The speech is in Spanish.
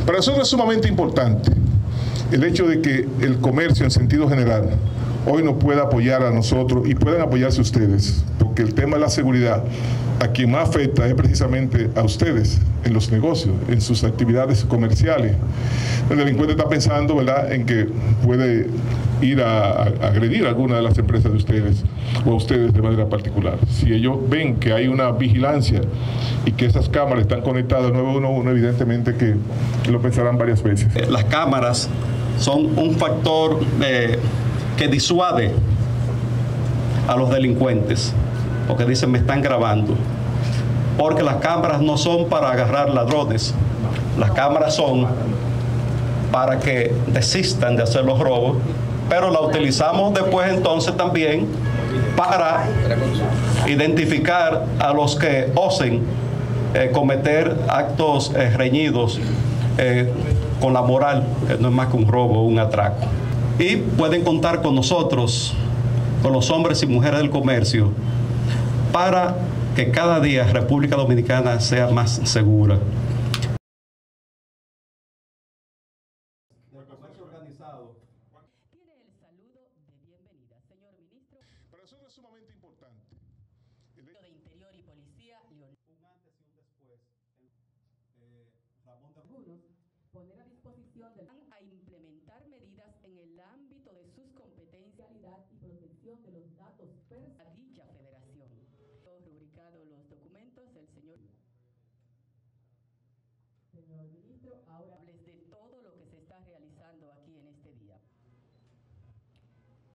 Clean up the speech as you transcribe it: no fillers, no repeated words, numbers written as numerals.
Para nosotros es sumamente importante el hecho de que el comercio en sentido general hoy nos pueda apoyar a nosotros y puedan apoyarse ustedes, porque el tema de la seguridad a quien más afecta es precisamente a ustedes en los negocios, en sus actividades comerciales. El delincuente está pensando, ¿verdad?, en que puede ir a agredir a alguna de las empresas de ustedes o a ustedes de manera particular. Si ellos ven que hay una vigilancia y que esas cámaras están conectadas 911, evidentemente que lo pensarán varias veces. Las cámaras son un factor que disuade a los delincuentes, porque dicen me están grabando, porque las cámaras no son para agarrar ladrones, las cámaras son para que desistan de hacer los robos, pero la utilizamos después entonces también para identificar a los que osen cometer actos reñidos con la moral, no es más que un robo o un atraco. Y pueden contar con nosotros, con los hombres y mujeres del comercio, para que cada día República Dominicana sea más segura. Tiene el saludo de bienvenida, señor ministro. Para nosotros es sumamente importante el de Interior y Policía, Leonel. Un antes y un después. Ramón de Algunos poner a disposición del a implementar medidas en el ámbito de sus competencias y protección de los datos a dicha federación. Rubricado los documentos, el señor ministro, ahora hables de todo lo que se está realizando aquí en este día.